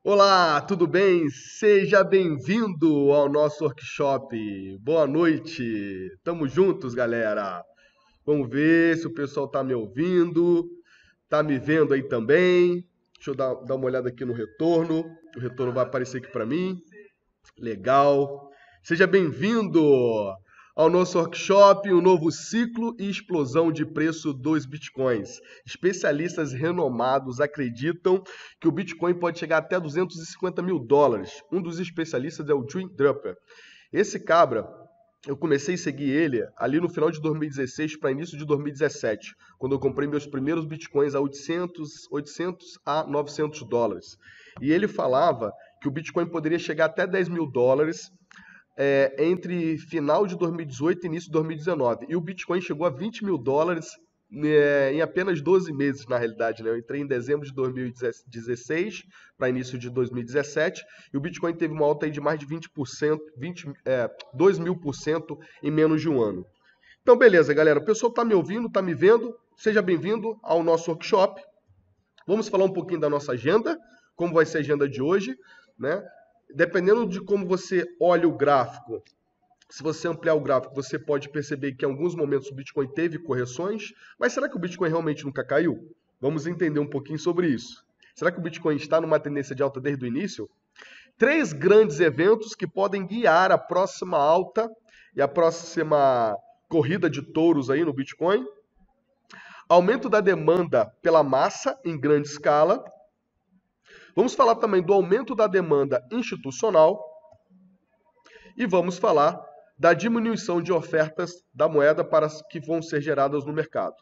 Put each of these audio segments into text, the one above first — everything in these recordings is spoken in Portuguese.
Olá, tudo bem? Seja bem-vindo ao nosso workshop. Boa noite. Tamo juntos, galera. Vamos ver se o pessoal tá me ouvindo, tá me vendo aí também. Deixa eu dar uma olhada aqui no retorno. O retorno vai aparecer aqui para mim. Legal. Seja bem-vindo ao nosso workshop, o novo ciclo e explosão de preço dos bitcoins. Especialistas renomados acreditam que o Bitcoin pode chegar até 250 mil dólares. Um dos especialistas é o Jim Draper. Esse cabra, eu comecei a seguir ele ali no final de 2016 para início de 2017, quando eu comprei meus primeiros bitcoins a 800 a 900 dólares. E ele falava que o Bitcoin poderia chegar até 10 mil dólares entre final de 2018 e início de 2019. E o Bitcoin chegou a 20 mil dólares em apenas 12 meses, na realidade. Né? Eu entrei em dezembro de 2016 para início de 2017 e o Bitcoin teve uma alta aí de mais de 20%, 2 mil por cento em menos de um ano. Então, beleza, galera. O pessoal está me ouvindo, está me vendo? Seja bem-vindo ao nosso workshop. Vamos falar um pouquinho da nossa agenda, como vai ser a agenda de hoje, né? Dependendo de como você olha o gráfico, se você ampliar o gráfico, você pode perceber que em alguns momentos o Bitcoin teve correções, mas será que o Bitcoin realmente nunca caiu? Vamos entender um pouquinho sobre isso. Será que o Bitcoin está numa tendência de alta desde o início? Três grandes eventos que podem guiar a próxima alta e a próxima corrida de touros aí no Bitcoin. Aumento da demanda pela massa em grande escala. Vamos falar também do aumento da demanda institucional e vamos falar da diminuição de ofertas da moeda para as que vão ser geradas no mercado.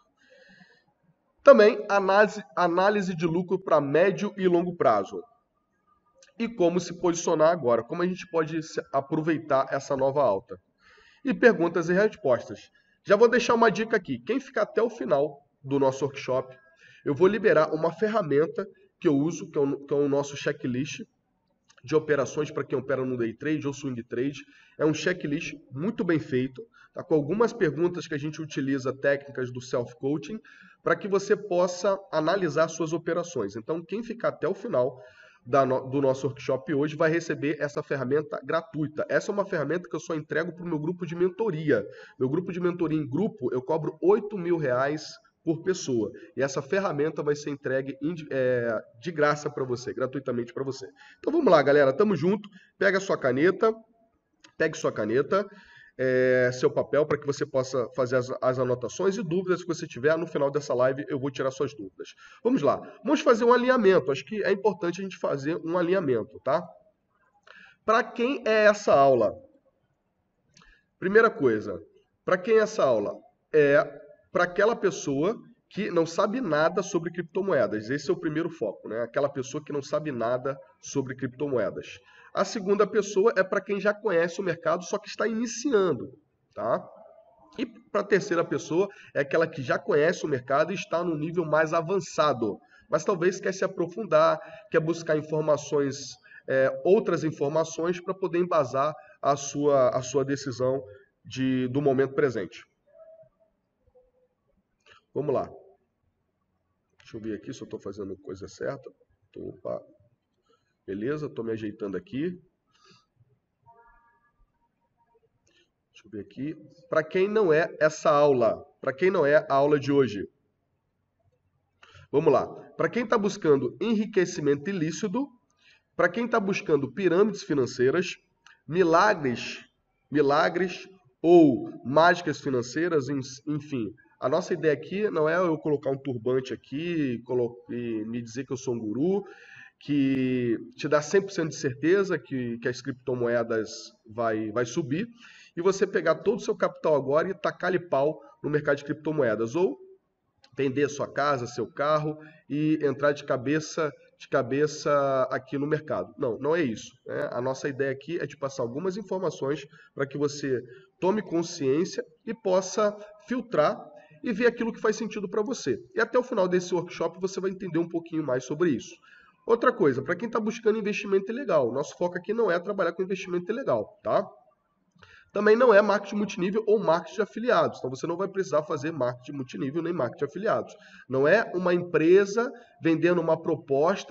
Também análise de lucro para médio e longo prazo. E como se posicionar agora, como a gente pode aproveitar essa nova alta. E perguntas e respostas. Já vou deixar uma dica aqui. Quem ficar até o final do nosso workshop, eu vou liberar uma ferramenta que eu uso, que é o nosso checklist de operações para quem opera no day trade ou swing trade. É um checklist muito bem feito, tá? Com algumas perguntas que a gente utiliza, técnicas do self-coaching, para que você possa analisar suas operações. Então, quem ficar até o final do nosso workshop hoje vai receber essa ferramenta gratuita. Essa é uma ferramenta que eu só entrego para o meu grupo de mentoria. Meu grupo de mentoria em grupo, eu cobro R$ 8.000 por pessoa. E essa ferramenta vai ser entregue de graça para você, gratuitamente para você. Então vamos lá, galera, tamo junto. Pega sua caneta, pegue sua caneta, seu papel, para que você possa fazer as anotações e dúvidas que você tiver. No final dessa live eu vou tirar suas dúvidas. Vamos lá, vamos fazer um alinhamento. Acho que é importante a gente fazer um alinhamento, tá? Para quem é essa aula? Primeira coisa, para quem é essa aula? É para aquela pessoa que não sabe nada sobre criptomoedas. Esse é o primeiro foco, né? Aquela pessoa que não sabe nada sobre criptomoedas. A segunda pessoa é para quem já conhece o mercado, só que está iniciando, tá? E para a terceira pessoa é aquela que já conhece o mercado e está no nível mais avançado, mas talvez quer se aprofundar, quer buscar informações, outras informações para poder embasar a sua decisão do momento presente. Vamos lá. Deixa eu ver aqui se eu estou fazendo coisa certa. Opa. Beleza, estou me ajeitando aqui. Deixa eu ver aqui. Para quem não é essa aula, para quem não é a aula de hoje. Vamos lá. Para quem está buscando enriquecimento ilícito, para quem está buscando pirâmides financeiras, milagres ou mágicas financeiras, enfim. A nossa ideia aqui não é eu colocar um turbante aqui e me dizer que eu sou um guru, que te dá 100% de certeza que as criptomoedas vai subir, e você pegar todo o seu capital agora e tacar-lhe pau no mercado de criptomoedas, ou vender sua casa, seu carro e entrar de cabeça aqui no mercado. Não, não é isso, né? A nossa ideia aqui é te passar algumas informações para que você tome consciência e possa filtrar e ver aquilo que faz sentido para você. E até o final desse workshop você vai entender um pouquinho mais sobre isso. Outra coisa, para quem está buscando investimento ilegal, nosso foco aqui não é trabalhar com investimento ilegal, tá? Também não é marketing multinível ou marketing de afiliados. Então você não vai precisar fazer marketing multinível nem marketing de afiliados. Não é uma empresa vendendo uma proposta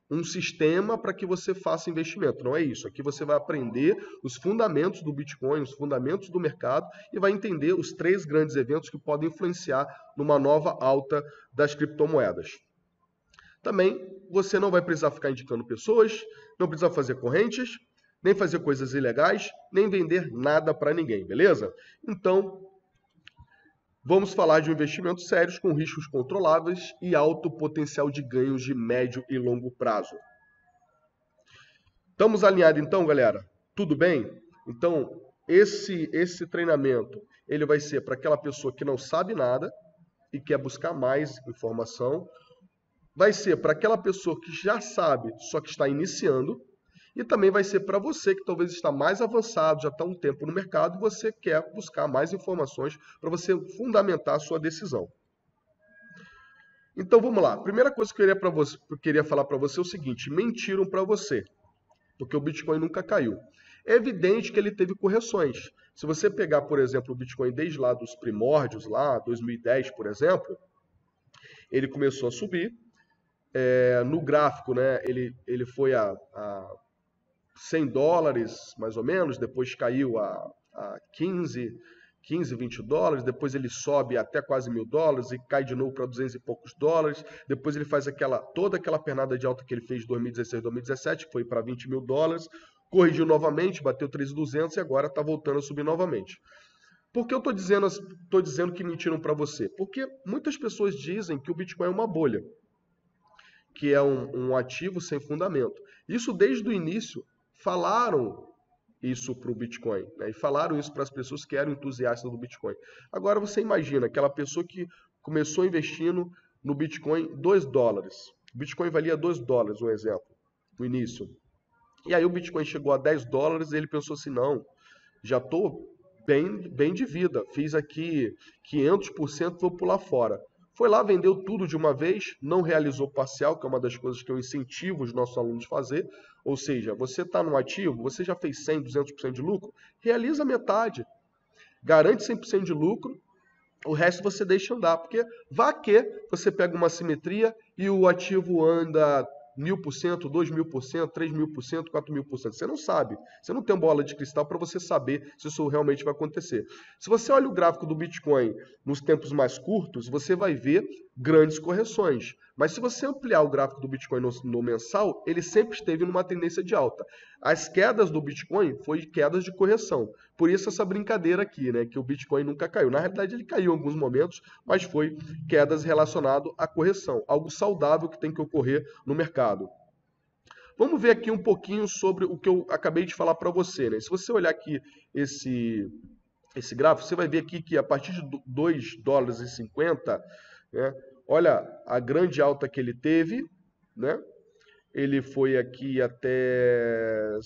um sistema para que você faça investimento. Não é isso. Aqui você vai aprender os fundamentos do Bitcoin, os fundamentos do mercado e vai entender os 3 grandes eventos que podem influenciar numa nova alta das criptomoedas. Também você não vai precisar ficar indicando pessoas, não precisa fazer correntes, nem fazer coisas ilegais, nem vender nada para ninguém, beleza? Então, vamos falar de investimentos sérios com riscos controláveis e alto potencial de ganhos de médio e longo prazo. Estamos alinhados então, galera? Tudo bem? Então, esse treinamento, ele vai ser para aquela pessoa que não sabe nada e quer buscar mais informação. Vai ser para aquela pessoa que já sabe, só que está iniciando. E também vai ser para você que talvez está mais avançado, já está há um tempo no mercado e você quer buscar mais informações para você fundamentar a sua decisão. Então vamos lá. Primeira coisa que eu queria falar para você é o seguinte: mentiram para você, porque o Bitcoin nunca caiu. É evidente que ele teve correções. Se você pegar, por exemplo, o Bitcoin desde lá dos primórdios, lá 2010, por exemplo, ele começou a subir. No gráfico, né, ele foi a $100, mais ou menos, depois caiu a 15, 20 dólares, depois ele sobe até quase $1.000 e cai de novo para 200 e poucos dólares, depois ele faz toda aquela pernada de alta que ele fez em 2016, 2017, que foi para $20 mil, corrigiu novamente, bateu 3.200 e agora está voltando a subir novamente. Por que eu estou dizendo que mentiram para você? Porque muitas pessoas dizem que o Bitcoin é uma bolha, que é um ativo sem fundamento. Isso desde o início falaram isso para o Bitcoin, né? E falaram isso para as pessoas que eram entusiastas do Bitcoin. Agora você imagina aquela pessoa que começou investindo no Bitcoin $2. O Bitcoin valia $2, um exemplo, no início. E aí o Bitcoin chegou a $10 e ele pensou assim, não, já estou bem de vida, fiz aqui 500%, vou pular fora. Foi lá, vendeu tudo de uma vez, não realizou parcial, que é uma das coisas que eu incentivo os nossos alunos a fazer. Ou seja, você está no ativo, você já fez 100%, 200% de lucro, realiza metade. Garante 100% de lucro, o resto você deixa andar. Porque vá que você pega uma simetria e o ativo anda 1.000%, 2.000%, 3.000%, 4.000%. Você não sabe. Você não tem bola de cristal para você saber se isso realmente vai acontecer. Se você olha o gráfico do Bitcoin nos tempos mais curtos, você vai ver grandes correções. Mas se você ampliar o gráfico do Bitcoin no mensal, ele sempre esteve numa tendência de alta. As quedas do Bitcoin foram quedas de correção. Por isso essa brincadeira aqui, né, que o Bitcoin nunca caiu. Na realidade ele caiu em alguns momentos, mas foi quedas relacionadas à correção. Algo saudável que tem que ocorrer no mercado. Vamos ver aqui um pouquinho sobre o que eu acabei de falar para você, né? Se você olhar aqui esse gráfico, você vai ver aqui que a partir de $2,50, né, olha a grande alta que ele teve, né? Ele foi aqui até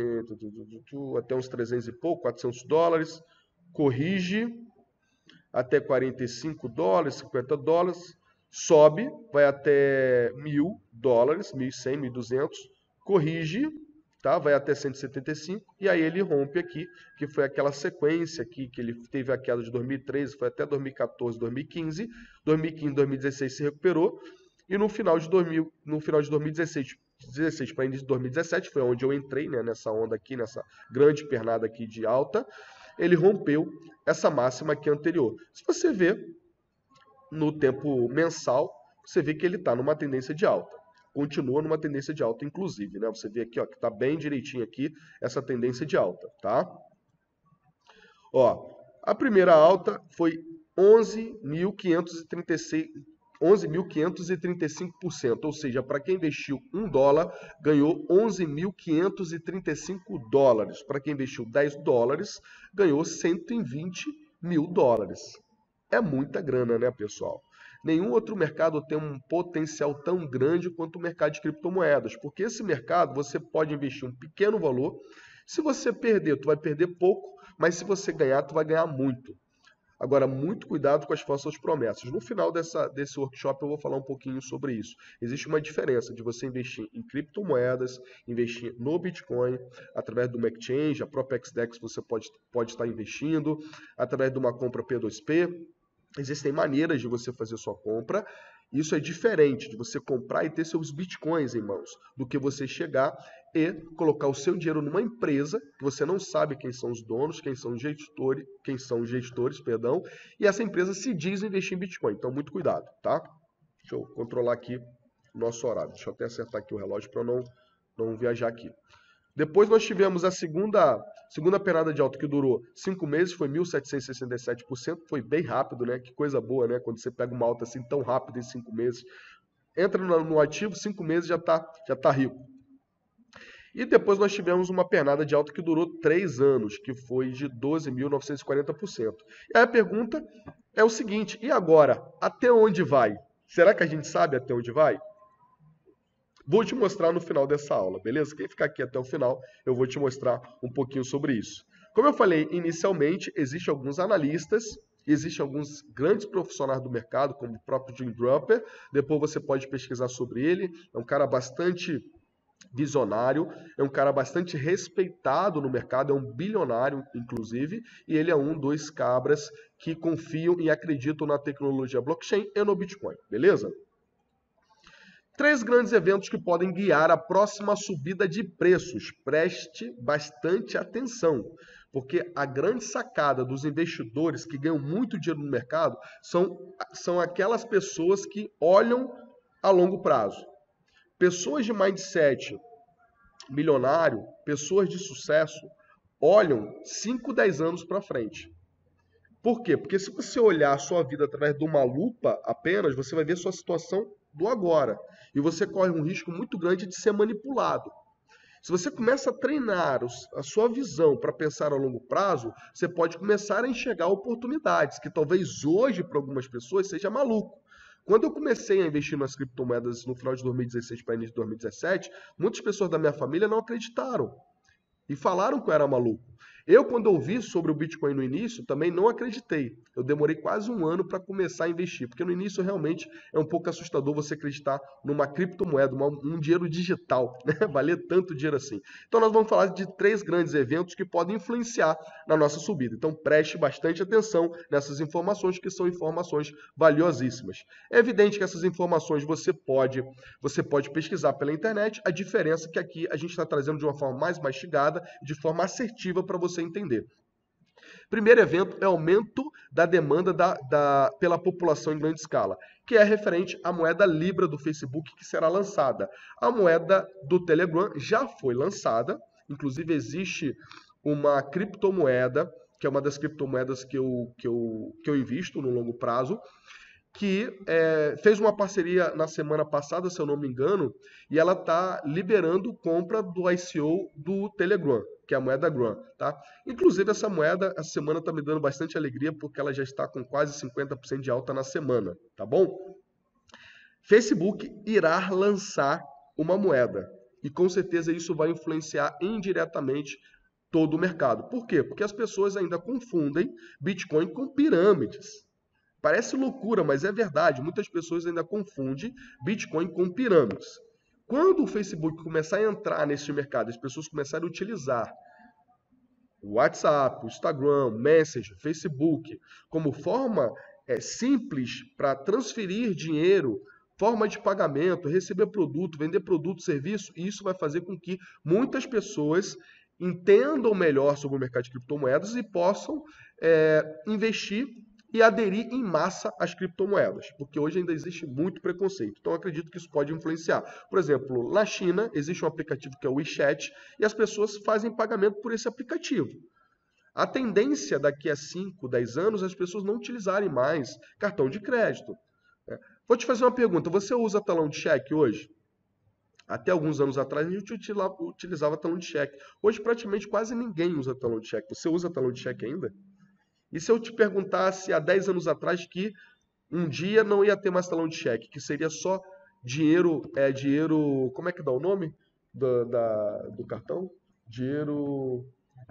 uns 300 e pouco, $400, corrige até $45, $50, sobe, vai até $1.000, $1.100, $1.200, corrige, tá? Vai até 175 e aí ele rompe aqui, que foi aquela sequência aqui que ele teve a queda de 2013, foi até 2014, 2015, 2016 se recuperou e no final de 2016 para início de 2017 foi onde eu entrei, né, nessa onda aqui, nessa grande pernada aqui de alta, ele rompeu essa máxima aqui anterior. Se você vê no tempo mensal, você vê que ele está numa tendência de alta. Continua numa tendência de alta, inclusive, né? Você vê aqui, ó, que está bem direitinho aqui essa tendência de alta, tá? Ó, a primeira alta foi 11.535%, ou seja, para quem investiu $1, ganhou $11.535. Para quem investiu $10, ganhou $120 mil. É muita grana, né, pessoal? Nenhum outro mercado tem um potencial tão grande quanto o mercado de criptomoedas, porque esse mercado você pode investir um pequeno valor. Se você perder, tu vai perder pouco, mas se você ganhar, tu vai ganhar muito. Agora, muito cuidado com as falsas promessas. No final desse workshop eu vou falar um pouquinho sobre isso. Existe uma diferença de você investir em criptomoedas, investir no Bitcoin, através de uma exchange, a própria XDEX você pode estar investindo, através de uma compra P2P. Existem maneiras de você fazer sua compra Isso é diferente de você comprar e ter seus bitcoins em mãos, do que você chegar e colocar o seu dinheiro numa empresa que você não sabe quem são os donos, quem são os gestores, perdão, e essa empresa se diz investir em Bitcoin. Então, muito cuidado, tá? Deixa eu controlar aqui o nosso horário. Deixa eu até acertar aqui o relógio para não viajar aqui. Depois nós tivemos a segunda pernada de alta que durou 5 meses, foi 1.767%, foi bem rápido, né? Que coisa boa, né? Quando você pega uma alta assim tão rápida em 5 meses. Entra no ativo, 5 meses já tá rico. E depois nós tivemos uma pernada de alta que durou 3 anos, que foi de 12.940%. E aí a pergunta é o seguinte, e agora? Até onde vai? Será que a gente sabe até onde vai? Vou te mostrar no final dessa aula, beleza? Quem ficar aqui até o final, eu vou te mostrar um pouquinho sobre isso. Como eu falei inicialmente, existem alguns analistas, existem alguns grandes profissionais do mercado, como o próprio Jim Draper, depois você pode pesquisar sobre ele, é um cara bastante visionário, é um cara bastante respeitado no mercado, é um bilionário, inclusive, e ele é um dos cabras que confiam e acreditam na tecnologia blockchain e no Bitcoin, beleza? 3 grandes eventos que podem guiar a próxima subida de preços. Preste bastante atenção, porque a grande sacada dos investidores que ganham muito dinheiro no mercado são aquelas pessoas que olham a longo prazo. Pessoas de mindset milionário, pessoas de sucesso, olham 5, 10 anos para frente. Por quê? Porque se você olhar a sua vida através de uma lupa apenas, você vai ver sua situação do agora. E você corre um risco muito grande de ser manipulado. Se você começa a treinar a sua visão para pensar a longo prazo, você pode começar a enxergar oportunidades, que talvez hoje para algumas pessoas seja maluco. Quando eu comecei a investir nas criptomoedas no final de 2016 para início de 2017, muitas pessoas da minha família não acreditaram e falaram que eu era maluco. Eu, quando ouvi sobre o Bitcoin no início, também não acreditei. Eu demorei quase um ano para começar a investir, porque no início realmente é um pouco assustador você acreditar numa criptomoeda, um dinheiro digital, né? Valer tanto dinheiro assim. Então nós vamos falar de 3 grandes eventos que podem influenciar na nossa subida. Então preste bastante atenção nessas informações, que são informações valiosíssimas. É evidente que essas informações você pode pesquisar pela internet, a diferença é que aqui a gente está trazendo de uma forma mais mastigada, de forma assertiva para você entender. Primeiro evento é aumento da demanda pela população em grande escala, que é referente à moeda Libra do Facebook, que será lançada. A moeda do Telegram já foi lançada, inclusive existe uma criptomoeda, que é uma das criptomoedas que eu invisto no longo prazo, que fez uma parceria na semana passada, se eu não me engano, e ela está liberando compra do ICO do Telegram, que é a moeda Gram, tá? Inclusive, essa moeda, essa semana está me dando bastante alegria, porque ela já está com quase 50% de alta na semana, tá bom? Facebook irá lançar uma moeda, e com certeza isso vai influenciar indiretamente todo o mercado. Por quê? Porque as pessoas ainda confundem Bitcoin com pirâmides. Parece loucura, mas é verdade. Muitas pessoas ainda confundem Bitcoin com pirâmides. Quando o Facebook começar a entrar nesse mercado, as pessoas começarem a utilizar o WhatsApp, o Instagram, o Messenger, o Facebook, como forma simples para transferir dinheiro, forma de pagamento, receber produto, vender produto, serviço, e isso vai fazer com que muitas pessoas entendam melhor sobre o mercado de criptomoedas e possam investir e aderir em massa às criptomoedas, porque hoje ainda existe muito preconceito. Então, eu acredito que isso pode influenciar. Por exemplo, na China, existe um aplicativo que é o WeChat, e as pessoas fazem pagamento por esse aplicativo. A tendência daqui a 5, 10 anos, as pessoas não utilizarem mais cartão de crédito. Vou te fazer uma pergunta, você usa talão de cheque hoje? Até alguns anos atrás, a gente utilizava talão de cheque. Hoje, praticamente, quase ninguém usa talão de cheque. Você usa talão de cheque ainda? E se eu te perguntasse há 10 anos atrás que um dia não ia ter mais talão de cheque, que seria só dinheiro, como é que dá o nome do cartão? Dinheiro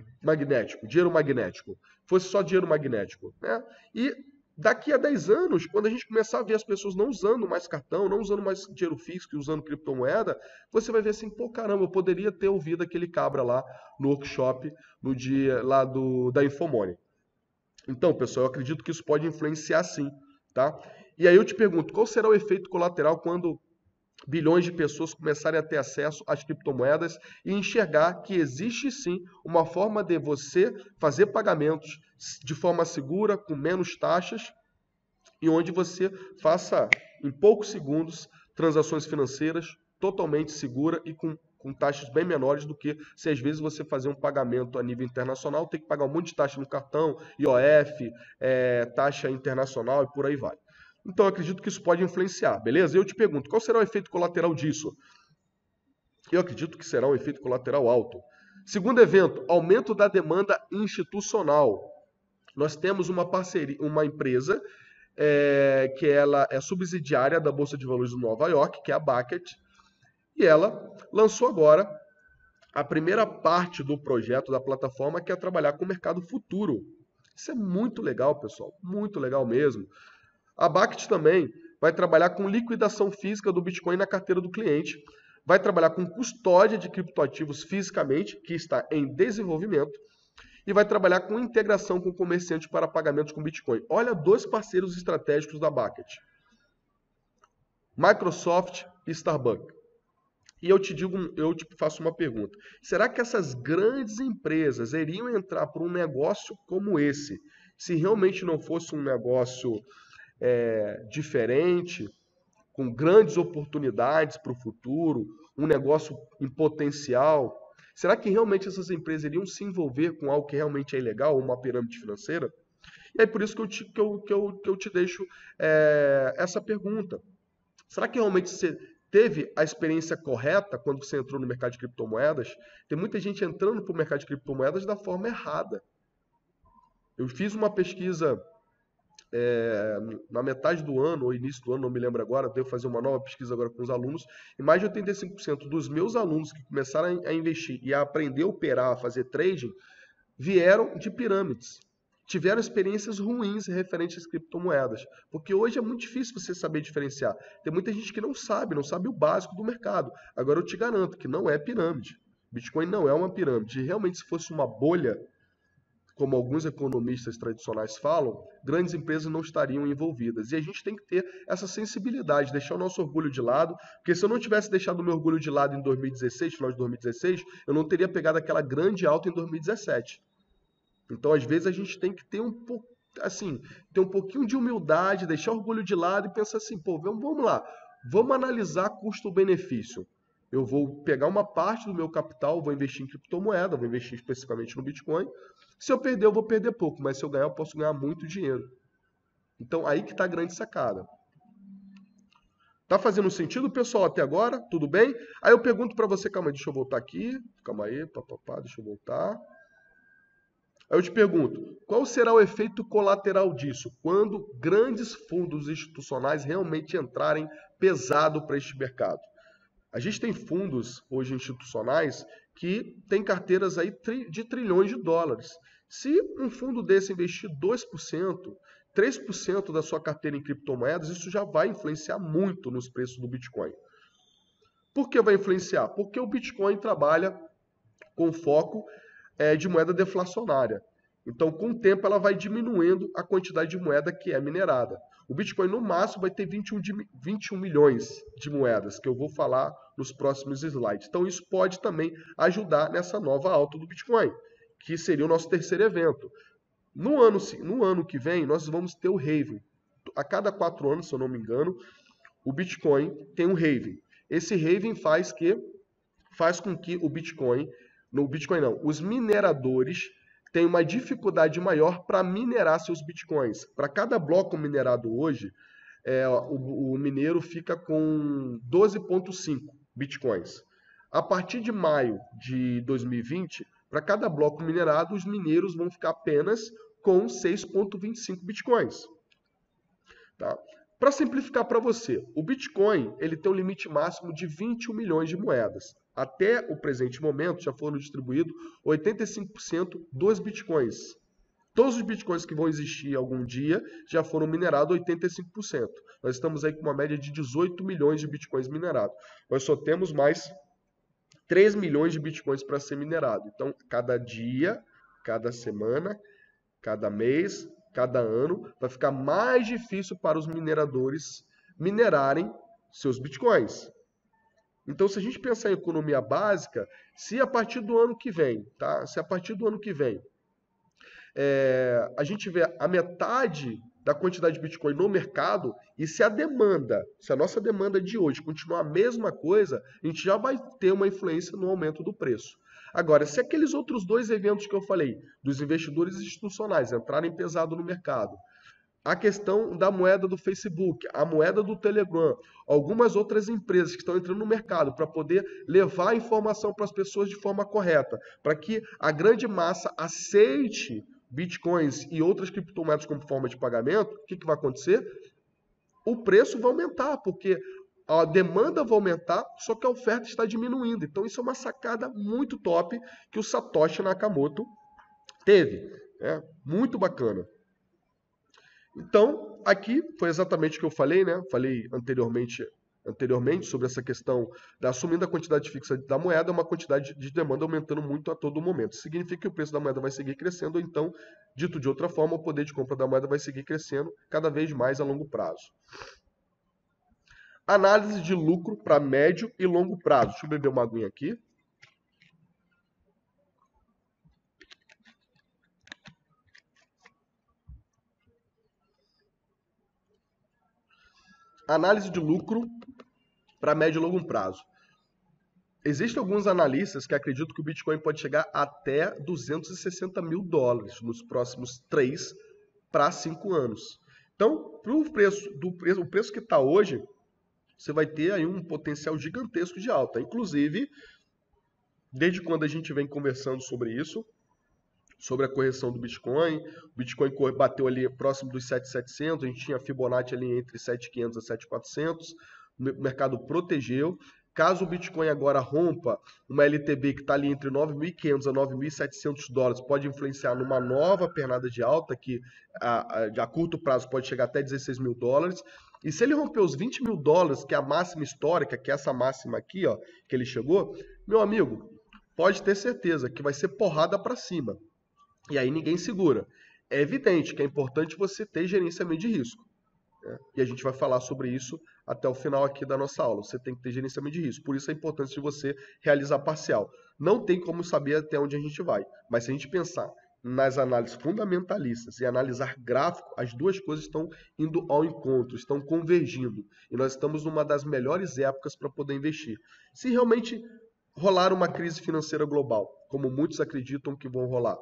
magnético. Fosse só dinheiro magnético, né? E daqui a 10 anos, quando a gente começar a ver as pessoas não usando mais cartão, não usando mais dinheiro físico, usando criptomoeda, você vai ver assim, pô, caramba, eu poderia ter ouvido aquele cabra lá no workshop, no dia lá da Infomoney. Então, pessoal, eu acredito que isso pode influenciar sim, tá? E aí eu te pergunto, qual será o efeito colateral quando bilhões de pessoas começarem a ter acesso às criptomoedas e enxergar que existe sim uma forma de você fazer pagamentos de forma segura, com menos taxas, e onde você faça em poucos segundos transações financeiras totalmente segura e com taxas bem menores do que se às vezes você fazer um pagamento a nível internacional, tem que pagar um monte de taxa no cartão, IOF, taxa internacional e por aí vai. Então, eu acredito que isso pode influenciar, beleza? Eu te pergunto, qual será o efeito colateral disso? Eu acredito que será um efeito colateral alto. Segundo evento, aumento da demanda institucional. Nós temos uma parceria, uma empresa que ela é subsidiária da Bolsa de Valores de Nova York, que é a Bucket, e ela lançou agora a primeira parte do projeto da plataforma, que é trabalhar com o mercado futuro. Isso é muito legal, pessoal, muito legal mesmo. A Bakkt também vai trabalhar com liquidação física do Bitcoin na carteira do cliente, vai trabalhar com custódia de criptoativos fisicamente, que está em desenvolvimento, e vai trabalhar com integração com comerciantes para pagamentos com Bitcoin. Olha, dois parceiros estratégicos da Bakkt: Microsoft e Starbucks. E eu te faço uma pergunta. Será que essas grandes empresas iriam entrar por um negócio como esse, se realmente não fosse um negócio diferente, com grandes oportunidades para o futuro, um negócio em potencial? Será que realmente essas empresas iriam se envolver com algo que realmente é ilegal, uma pirâmide financeira? E é por isso que eu te deixo essa pergunta. Será que realmente você teve a experiência correta quando você entrou no mercado de criptomoedas? Tem muita gente entrando para o mercado de criptomoedas da forma errada. Eu fiz uma pesquisa na metade do ano, ou início do ano, não me lembro agora, devo fazer uma nova pesquisa agora com os alunos, e mais de 85% dos meus alunos que começaram a investir e a aprender a operar, a fazer trading, vieram de pirâmides. Tiveram experiências ruins referentes às criptomoedas, porque hoje é muito difícil você saber diferenciar. Tem muita gente que não sabe o básico do mercado. Agora eu te garanto que não é pirâmide. Bitcoin não é uma pirâmide. E realmente, se fosse uma bolha, como alguns economistas tradicionais falam, grandes empresas não estariam envolvidas. E a gente tem que ter essa sensibilidade, deixar o nosso orgulho de lado, porque se eu não tivesse deixado o meu orgulho de lado em 2016, final de 2016, eu não teria pegado aquela grande alta em 2017. Então, às vezes, a gente tem que ter ter um pouquinho de humildade, deixar o orgulho de lado e pensar assim, pô, vamos lá, vamos analisar custo-benefício. Eu vou pegar uma parte do meu capital, vou investir em criptomoeda, vou investir especificamente no Bitcoin. Se eu perder, eu vou perder pouco, mas se eu ganhar, eu posso ganhar muito dinheiro. Então, aí que está a grande sacada. Tá fazendo sentido, pessoal, até agora? Tudo bem? Aí eu pergunto para você, calma aí, deixa eu voltar aqui. Calma aí, deixa eu voltar. Aí eu te pergunto, qual será o efeito colateral disso, quando grandes fundos institucionais realmente entrarem pesado para este mercado? A gente tem fundos hoje institucionais que têm carteiras aí de trilhões de dólares. Se um fundo desse investir 2%, 3% da sua carteira em criptomoedas, isso já vai influenciar muito nos preços do Bitcoin. Por que vai influenciar? Porque o Bitcoin trabalha com foco de moeda deflacionária. Então, com o tempo, ela vai diminuindo a quantidade de moeda que é minerada. O Bitcoin, no máximo, vai ter 21 milhões de moedas, que eu vou falar nos próximos slides. Então, isso pode também ajudar nessa nova alta do Bitcoin, que seria o nosso terceiro evento. No ano que vem, nós vamos ter o halving. A cada 4 anos, se eu não me engano, o Bitcoin tem um halving. Esse halving faz com que o Bitcoin, os mineradores tenham uma dificuldade maior para minerar seus Bitcoins. Para cada bloco minerado hoje, o mineiro fica com 12,5 Bitcoins. A partir de maio de 2020, para cada bloco minerado, os mineiros vão ficar apenas com 6,25 Bitcoins. Tá? Para simplificar para você, o Bitcoin ele tem um limite máximo de 21 milhões de moedas. Até o presente momento, já foram distribuídos 85% dos Bitcoins. Todos os Bitcoins que vão existir algum dia já foram minerados 85%. Nós estamos aí com uma média de 18 milhões de Bitcoins minerados. Nós só temos mais 3 milhões de Bitcoins para ser minerado. Então, cada dia, cada semana, cada mês, Cada ano vai ficar mais difícil para os mineradores minerarem seus bitcoins. Então, se a gente pensar em economia básica, se a partir do ano que vem, tá? Se a partir do ano que vem a gente vê a metade da quantidade de Bitcoin no mercado, e se a nossa demanda de hoje continuar a mesma coisa, a gente já vai ter uma influência no aumento do preço. Agora, se aqueles outros dois eventos que eu falei, dos investidores institucionais entrarem pesado no mercado, a questão da moeda do Facebook, a moeda do Telegram, algumas outras empresas que estão entrando no mercado para poder levar a informação para as pessoas de forma correta, para que a grande massa aceite bitcoins e outras criptomoedas como forma de pagamento, o que vai acontecer? O preço vai aumentar, porque a demanda vai aumentar, só que a oferta está diminuindo. Então isso é uma sacada muito top que o Satoshi Nakamoto teve. Muito bacana. Então, aqui foi exatamente o que eu falei, né? Falei anteriormente sobre essa questão da assumindo a quantidade fixa da moeda, uma quantidade de demanda aumentando muito a todo momento. Isso significa que o preço da moeda vai seguir crescendo, ou então, dito de outra forma, o poder de compra da moeda vai seguir crescendo cada vez mais a longo prazo. Análise de lucro para médio e longo prazo. Deixa eu beber uma aguinha aqui. Análise de lucro para médio e longo prazo. Existem alguns analistas que acreditam que o Bitcoin pode chegar até 260 mil dólares nos próximos 3 para 5 anos. Então, para o preço que está hoje, você vai ter aí um potencial gigantesco de alta. Inclusive, desde quando a gente vem conversando sobre isso, sobre a correção do Bitcoin, o Bitcoin bateu ali próximo dos 7.700, a gente tinha Fibonacci ali entre 7.500 a 7.400, o mercado protegeu. Caso o Bitcoin agora rompa uma LTB que está ali entre 9.500 a 9.700 dólares, pode influenciar numa nova pernada de alta que a curto prazo pode chegar até 16 mil dólares. E se ele romper os 20 mil dólares, que é a máxima histórica, que é essa máxima aqui, ó, que ele chegou, meu amigo, pode ter certeza que vai ser porrada para cima. E aí ninguém segura. É evidente que é importante você ter gerenciamento de risco. E a gente vai falar sobre isso até o final aqui da nossa aula. Você tem que ter gerenciamento de risco. Por isso a importância de você realizar parcial. Não tem como saber até onde a gente vai. Mas se a gente pensar nas análises fundamentalistas e analisar gráfico, as duas coisas estão indo ao encontro, estão convergindo. E nós estamos numa das melhores épocas para poder investir. Se realmente rolar uma crise financeira global, como muitos acreditam que vão rolar,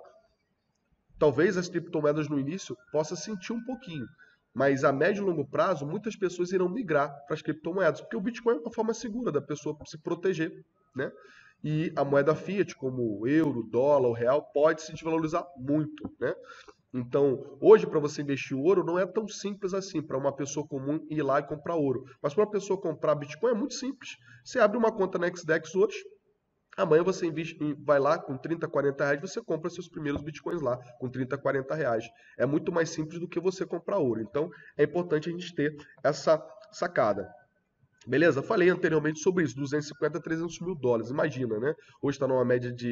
talvez as criptomoedas no início possam sentir um pouquinho. Mas a médio e longo prazo, muitas pessoas irão migrar para as criptomoedas, porque o Bitcoin é uma forma segura da pessoa se proteger, né? E a moeda fiat, como o euro, o dólar, o real, pode se desvalorizar muito, né? Então, hoje, para você investir em ouro, não é tão simples assim para uma pessoa comum ir lá e comprar ouro. Mas para uma pessoa comprar Bitcoin é muito simples. Você abre uma conta na XDEX hoje, amanhã você vai lá com 30, 40 reais, você compra seus primeiros bitcoins lá com 30, 40 reais. É muito mais simples do que você comprar ouro. Então, é importante a gente ter essa sacada. Beleza? Falei anteriormente sobre isso, 250 a 300 mil dólares. Imagina, né? Hoje está numa média de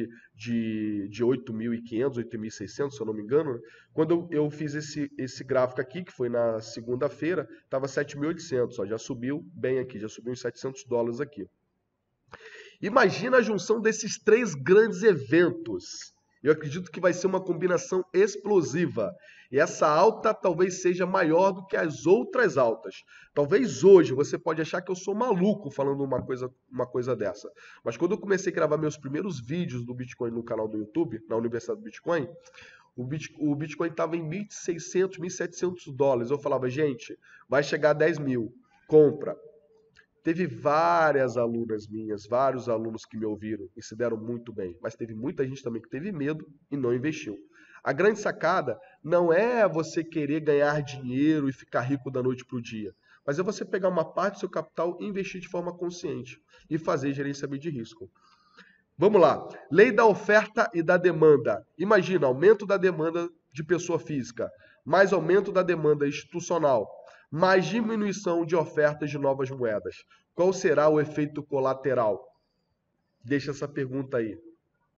8.500, 8.600, se eu não me engano. Né? Quando eu fiz esse gráfico aqui, que foi na segunda-feira, estava 7.800. Já subiu bem aqui, já subiu uns 700 dólares aqui. Imagina a junção desses três grandes eventos. Eu acredito que vai ser uma combinação explosiva. E essa alta talvez seja maior do que as outras altas. Talvez hoje você pode achar que eu sou maluco falando uma coisa dessa. Mas quando eu comecei a gravar meus primeiros vídeos do Bitcoin no canal do YouTube, na Universidade do Bitcoin, o Bitcoin estava em 1.600, 1.700 dólares. Eu falava, gente, vai chegar a 10 mil, compra. Teve várias alunas minhas, vários alunos que me ouviram e se deram muito bem, mas teve muita gente também que teve medo e não investiu. A grande sacada não é você querer ganhar dinheiro e ficar rico da noite para o dia, mas é você pegar uma parte do seu capital e investir de forma consciente e fazer gerenciamento de risco. Vamos lá. Lei da oferta e da demanda. Imagina, aumento da demanda de pessoa física, mais aumento da demanda institucional, mais diminuição de ofertas de novas moedas. Qual será o efeito colateral? Deixa essa pergunta aí.